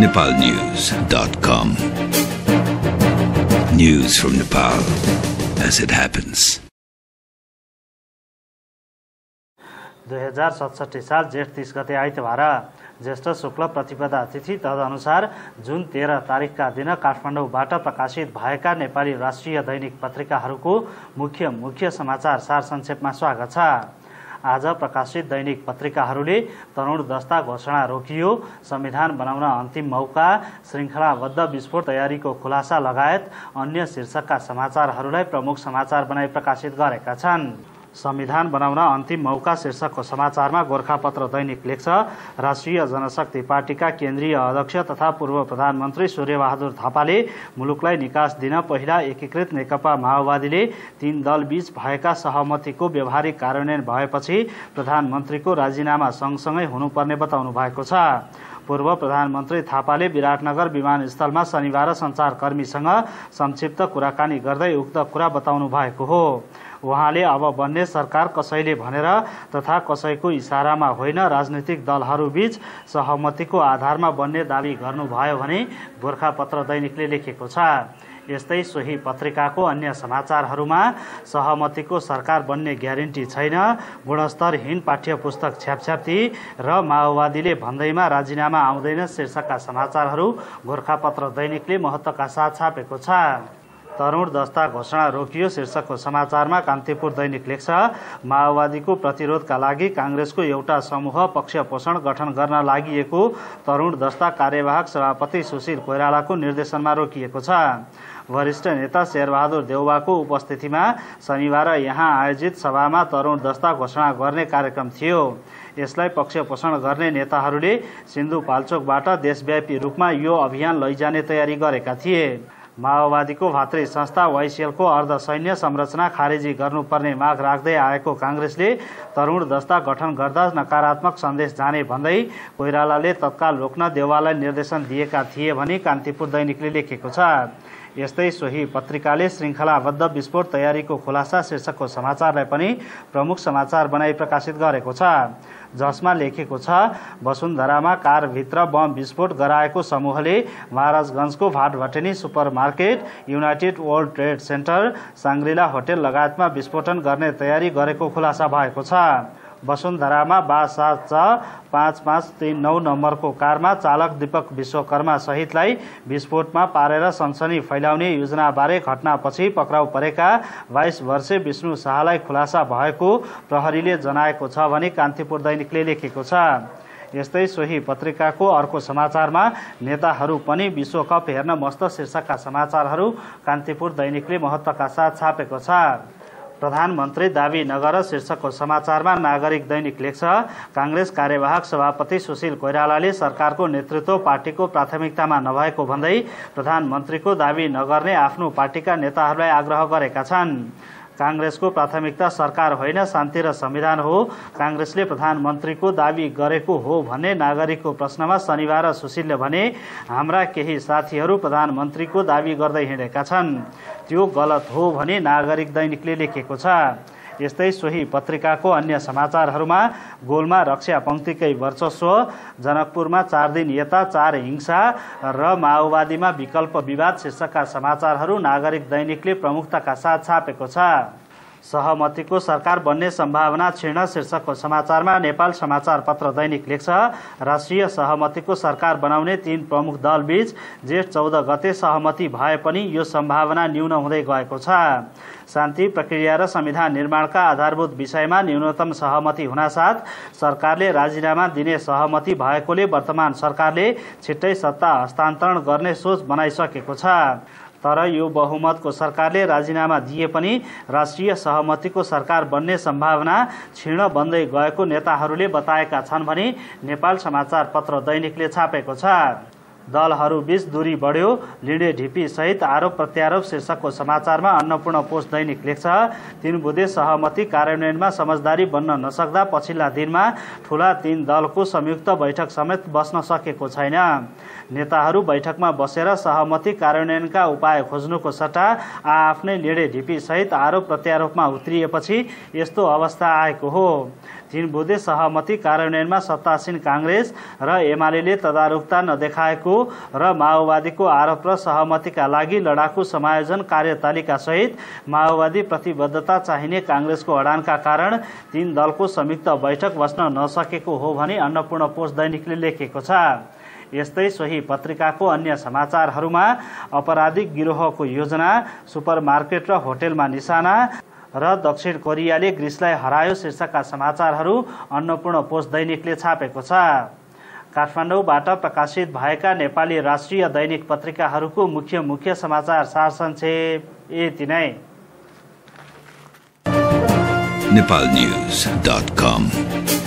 nepalnews.com. News from Nepal as it happens. 2067 साल जेठ 30 गते आइतबार ज्येष्ठ शुक्ल प्रतिपदा तिथि तदनुसार जुन 13 तारिखका दिन काठमाडौँबाट प्रकाशित भएका नेपाली राष्ट्रिय दैनिक पत्रिकाहरूको मुख्य समाचार सार संक्षेपमा स्वागत छ। आज प्रकाशित दैनिक पत्रिकाहरूले तरुण दस्ता घोषणा रोकियो, संविधान बनाउन अन्तिम मौका, श्रृङ्खलाबद्ध विस्फोट तयारीको खुलासा लगायत अन्य शीर्षकका समाचारहरूलाई प्रमुख समाचार बनाई प्रकाशित गरेका छन्। संविधान बनाउन अन्तिम मौका शीर्षकको समाचारमा गोरखापत्र दैनिक लेख्छ, राष्ट्रिय जनशक्ति पार्टीका केन्द्रीय अध्यक्ष तथा पूर्व प्रधानमन्त्री सूर्यबहादुर थापाले मुलुकलाई निकास दिन पहिला एकीकृत नेकपा माओवादीले 3 दलबीच भएका सहमतिको व्यवहारिक कार्यान्वयन भएपछि प्रधानमन्त्रीको राजीनामा सँगसँगै हुनुपर्ने बताउनु भएको छ। पूर्व प्रधानमन्त्री थापाले विराटनगर विमानस्थलमा शनिबार सञ्चारकर्मीसँग संक्षिप्त कुराकानी गर्दै उक्त कुरा बताउनु भएको हो। उहाँले अब बन्ने सरकार कसैले भनेर तथा कसैको इशारामा होइन, राजनीतिक दलहरूबीच सहमतिको आधारमा बन्ने दावी गर्नुभयो भने गोरखापत्र दैनिकले लेखेको छ। यस्तै सोही पत्रिकाको अन्य समाचारहरूमा सहमतिको सरकार बन्ने ग्यारेन्टी छैन, गुणस्तरहीन पाठ्यपुस्तक छ्यापछ्याप्ती र माओवादीले भन्दैमा राजीनामा आउँदैन शीर्षकका समाचारहरू गोरखापत्र दैनिकले महत्त्वका साथ छापेको छ। तरुण दस्ता घोषणा रोकियो शीर्षकको समाचारमा कान्तिपुर दैनिक लेख्छ, माओवादीको प्रतिरोधका लागि कांग्रेसको एउटा समूह पक्ष पोषण गठन गर्न लागिएको तरुण दस्ता कार्यवाहक सभापति सुशील कोइरालाको निर्देशनमा रोकिएको छ। वरिष्ठ नेता शेरबहादुर देउवाको उपस्थितिमा शनिबार यहाँ आयोजित सभामा तरुण दस्ता घोषणा गर्ने कार्यक्रम थियो। यसलाई पक्ष पोषण गर्ने नेताहरूले सिन्धुपाल्चोकबाट देशव्यापी रूपमा यो अभियान लैजाने तयारी गरेका थिए। माओवादीको भातृ संस्था वाइसिएलको अर्धसैन्य संरचना खारेजी गर्नुपर्ने माग राख्दै आएको कांग्रेसले तरुण दस्ता गठन गर्दा नकारात्मक सन्देश जाने भन्दै कोइरालाले तत्काल रोक्न देउवालाई निर्देशन दिएका थिए भनी कान्तिपुर दैनिकले लेखेको छ। यस्तै सोही पत्रिकाले श्रृङ्खलाबद्ध विस्फोट तयारीको खुलासा शीर्षकको समाचारलाई पनि प्रमुख समाचार बनाई प्रकाशित गरेको छ, जसमा लेखेको छ, वसुन्धरामा कारभित्र बम विस्फोट गराएको समूहले महाराजगञ्जको Bhatbhateni supermarket, United World Trade Centre, Shangri-La hotel लगायतमा विस्फोटन गर्ने तयारी गरेको खुलासा भएको छ। वसुन्धरामा 5539 नम्बरको कारमा चालक दीपक विश्वकर्मा सहितलाई विस्फोटमा पारेर सनसनी फैलाउने योजनाबारे घटनापछि पक्राउ परेका 22 वर्षे विष्णु शाहलाई खुलासा भएको प्रहरीले जनाएको छ भने कान्तिपुर दैनिकले लेखेको छ। यस्तै सोही पत्रिकाको अर्को समाचारमा नेताहरू पनि विश्वकप हेर्न मस्त शीर्षकका समाचारहरू कान्तिपुर दैनिकले महत्त्वका साथ छापेको छ। प्रधानमन्त्री दावी नगर शीर्षकको समाचारमा नागरिक दैनिक लेख्छ, कांग्रेस कार्यवाहक सभापति सुशील कोइरालाले सरकारको नेतृत्व पार्टीको प्राथमिकतामा नभएको भन्दै प्रधानमन्त्रीको दावी नगर्ने आफ्नो पार्टीका नेताहरूलाई आग्रह गरेका छन्। कांग्रेसको प्राथमिकता सरकार होइन, शान्ति र संविधान हो। कांग्रेसले प्रधानमन्त्रीको दावी गरेको हो भन्ने नागरिकको प्रश्नमा शनिबार सुशीलले भने, हाम्रा केही साथीहरू प्रधानमन्त्रीको दावी गर्दै हिँडेका छन्, त्यो गलत हो भनी नागरिक दैनिकले लेखेको छ। यस्तै सोही पत्रिकाको अन्य समाचारहरूमा गोलमा रक्षा पंक्तिकै वर्चस्व, जनकपुरमा 4 दिन यता 4 हिंसा र माओवादीमा विकल्प विवाद शीर्षकका समाचारहरू नागरिक दैनिकले प्रमुखताका साथ छापेको छ। सहमतिको सरकार बन्ने सम्भावना क्षीण शीर्षकको समाचारमा नेपाल समाचार पत्र दैनिक लेख्छ, राष्ट्रिय सहमतिको सरकार बनाउने 3 प्रमुख दलबीच जेठ 14 गते सहमति भए पनि यो सम्भावना न्यून हुँदै गएको छ। शान्ति प्रक्रिया र संविधान निर्माणका आधारभूत विषयमा न्यूनतम सहमति हुनासाथ सरकारले राजीनामा दिने सहमति भएकोले वर्तमान सरकारले छिट्टै सत्ता हस्तान्तरण गर्ने सोच बनाइसकेको छ। तर यो बहुमतको सरकारले राजीनामा दिए पनि राष्ट्रिय सहमतिको सरकार बन्ने सम्भावना क्षीण बन्दै गएको नेताहरूले बताएका छन् भने नेपाल समाचार पत्र दैनिकले छापेको छ। दलहरूबीच दूरी बढ्यो, लिडे ढिपी सहित आरोप प्रत्यारोप शीर्षकको समाचारमा अन्नपूर्ण पोस्ट दैनिक लेख्छ, 3 बुँदे सहमति कार्यान्वयनमा समझदारी बन्न नसक्दा पछिल्ला दिनमा ठूला 3 दलको संयुक्त बैठक समेत बस्न सकेको छैन। नेताहरू बैठकमा बसेर सहमति कार्यान्वयनका उपाय खोज्नुको सट्टा आफ्नै लिडे ढिपी सहित आरोप प्रत्यारोपमा उत्रिएपछि यस्तो अवस्था आएको हो। तीन बुँदे सहमति कार्यान्वयनमा सत्तासीन कांग्रेस र एमाले तदारुकता नदेखाएको र माओवादीको आरोप र सहमतिका लागि लडाकु समायोजन कार्यतालिका सहित माओवादी प्रतिबद्धता चाहिने कांग्रेसको अडानका कारण तीन दलको संयुक्त बैठक बस्न नसकेको हो भनी अन्नपूर्ण पोस्ट दैनिकले लेखेको छ। यस्तै सोही पत्रिकाको अन्य समाचारहरूमा अपराधिक गिरोहको योजना, सुपरमार्केट र होटेलमा निशाना र दक्षिण कोरियाले ग्रिसलाई हरायो शीर्षकका समाचारहरू अन्नपूर्ण पोस्ट दैनिकले छापेको छ। काठमाडौँबाट प्रकाशित भएका नेपाली राष्ट्रिय दैनिक पत्रिकाहरूको मुख्य समाचार सारसंक्षेप यति नै। nepalnews.com